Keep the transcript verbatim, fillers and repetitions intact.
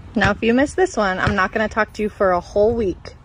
Now, if you miss this one, I'm not going to talk to you for a whole week.